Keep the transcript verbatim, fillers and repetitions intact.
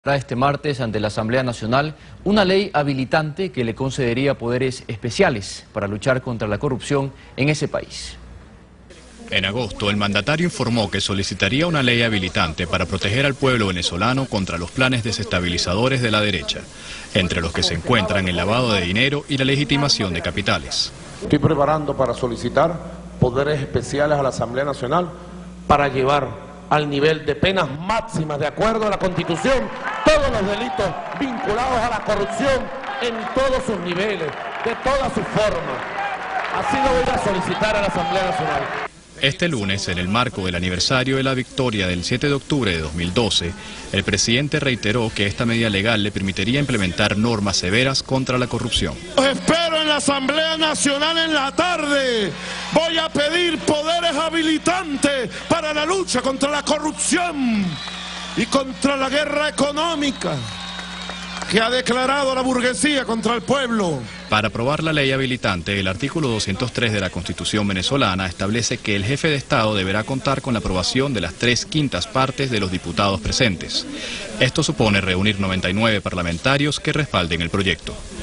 Este martes ante la Asamblea Nacional una ley habilitante que le concedería poderes especiales para luchar contra la corrupción en ese país. En agosto, el mandatario informó que solicitaría una ley habilitante para proteger al pueblo venezolano contra los planes desestabilizadores de la derecha, entre los que se encuentran el lavado de dinero y la legitimación de capitales. Estoy preparando para solicitar poderes especiales a la Asamblea Nacional para llevar al nivel de penas máximas de acuerdo a la Constitución todos los delitos vinculados a la corrupción en todos sus niveles, de todas sus formas. Así lo voy a solicitar a la Asamblea Nacional. Este lunes, en el marco del aniversario de la victoria del siete de octubre de dos mil doce, el presidente reiteró que esta medida legal le permitiría implementar normas severas contra la corrupción. Los espero en la Asamblea Nacional en la tarde. Voy a pedir poderes habilitantes para la lucha contra la corrupción y contra la guerra económica que ha declarado la burguesía contra el pueblo. Para aprobar la ley habilitante, el artículo doscientos tres de la Constitución venezolana establece que el jefe de Estado deberá contar con la aprobación de las tres quintas partes de los diputados presentes. Esto supone reunir noventa y nueve parlamentarios que respalden el proyecto.